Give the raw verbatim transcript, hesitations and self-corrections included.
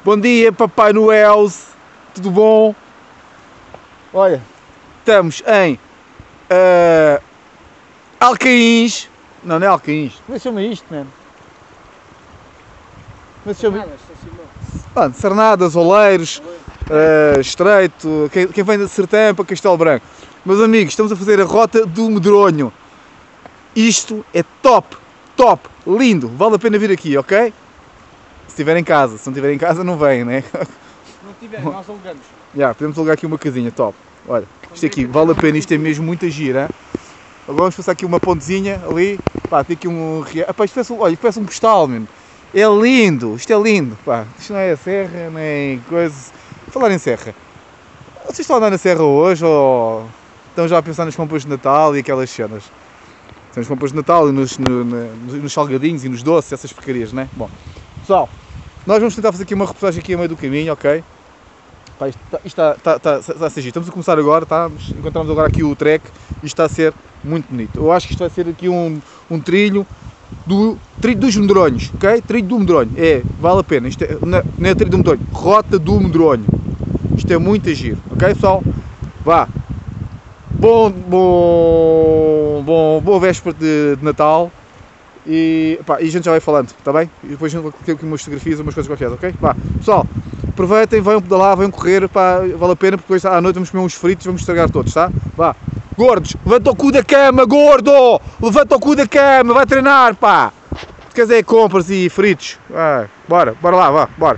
Bom dia, Papai Noel, tudo bom? Olha, estamos em uh, Alcaíns. Não, não é Alcaíns. Como é que se chama isto, mano? Como é que se chama isto? Ah, Sarnadas, Oleiros, uh, Estreito, quem, quem vem de Sertã para Castelo Branco. Meus amigos, estamos a fazer a rota do Medronho. Isto é top, top, lindo, vale a pena vir aqui, ok? Se estiver em casa, se não estiver em casa não vem, né? Se não tiver, nós alugamos. Já, yeah, podemos alugar aqui uma casinha, top. Olha, isto aqui, vale a pena, isto é mesmo muita gira, hein? Agora vamos passar aqui uma pontezinha ali, pá, tem aqui um... Pá, isto parece, olha, isto parece um postal, mesmo. É lindo, isto é lindo, pá. Isto não é serra, nem coisa... Falar em serra, vocês estão a andar na serra hoje ou estão já a pensar nas compras de Natal e aquelas cenas? Estão nas compras de Natal e nos, no, nos, nos salgadinhos e nos doces, essas porcarias, né? Bom, pessoal, nós vamos tentar fazer aqui uma reportagem aqui a meio do caminho, ok? Pá, isto está, isto está, está, está, está a ser giro. Estamos a começar agora, tá? Encontramos agora aqui o trek e está a ser muito bonito. Eu acho que isto vai ser aqui um, um trilho do trilho dos Medronhos, ok? Trilho do Medronho, é, vale a pena. Isto é, não, não é trilho do Medronho, rota do Medronho. Isto é muito giro, ok, pessoal? Vá! Bom, bom, bom, boa véspera de, de Natal e, pá, e a gente já vai falando, está bem? E depois a gente vai colocar aqui umas fotografias, umas coisas qualquer, ok? Vá, pessoal, aproveitem, venham pedalar, venham correr, pá, vale a pena porque depois à noite vamos comer uns fritos, vamos estragar todos, tá? Vá, gordos, levanta o cu da cama, gordo! Levanta o cu da cama, vai treinar, pá! Quer dizer, compras e fritos, ah, bora, bora lá, vá, bora!